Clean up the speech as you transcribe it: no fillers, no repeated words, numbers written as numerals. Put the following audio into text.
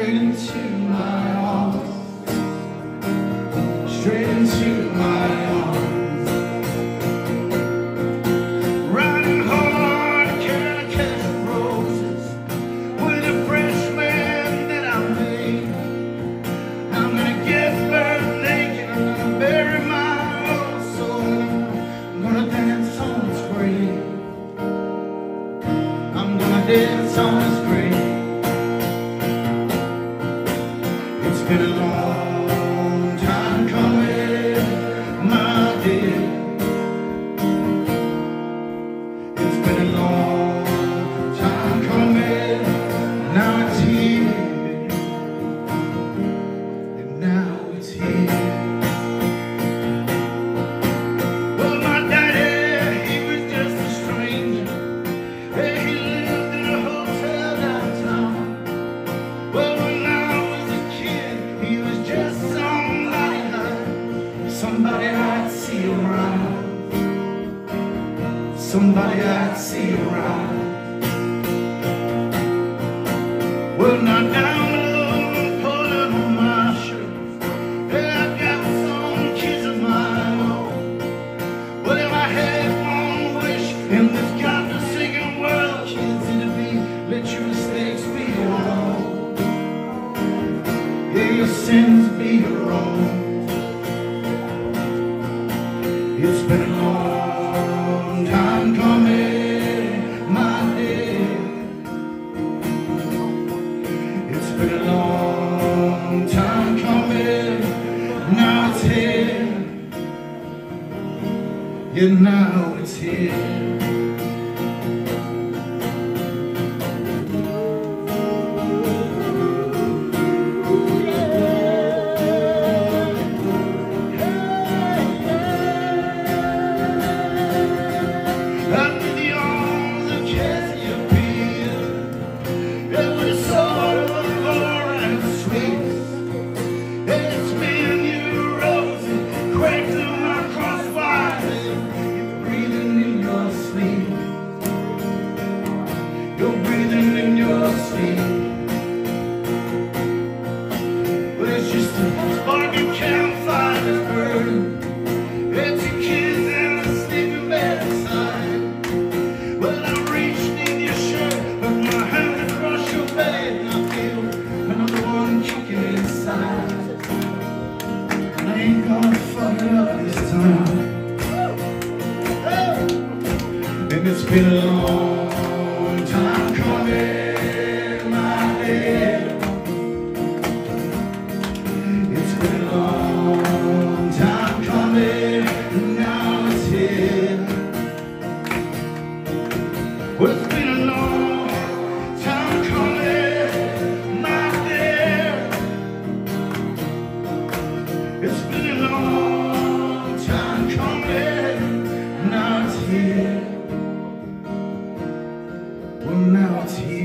straight into my arms, straight into my arms. Riding hard, carrying a case of roses with a fresh man that I made. I'm gonna get burned naked, I'm gonna bury my old soul, I'm gonna dance on his grave. I'm gonna dance on his grave. It's been a long time coming, my dear. It's been a long time coming, now it's here, and now it's here. Well, my daddy, he was just a stranger. Hey, he lived in a hotel downtown. Well, when I was a kid, he was just somebody I'd see around, somebody I'd see around. Well, now down below, I'm pulling on my shirt. Hey, I've got some kids of my own. Well, if I had one wish in this God-forsaken world, kids, it'd be, let your mistakes be your own. Yeah, your sins be your own. It's been a long time coming, my dear. It's been a long time coming, now it's here. Yeah, now it's here. Under the arms of Cassiopeia, it was sort of alright sweet. It's me and you, Rosie, cracked through my crossfire. You're breathing in your sleep. You're breathing in your sleep. Well, it's just a sparking campfire that's burning. It's your kids and a sleeping bedside. Well, I reached in your shirt, put my hand across your bed, and I feel another one kicking inside. And I ain't gonna fuck it up this time. And it's been a long time coming, my dear. It's been a long time coming, and now it's here. Well, it's been a long time coming, my dear. It's been a long time coming, now it's here. Well, now it's here.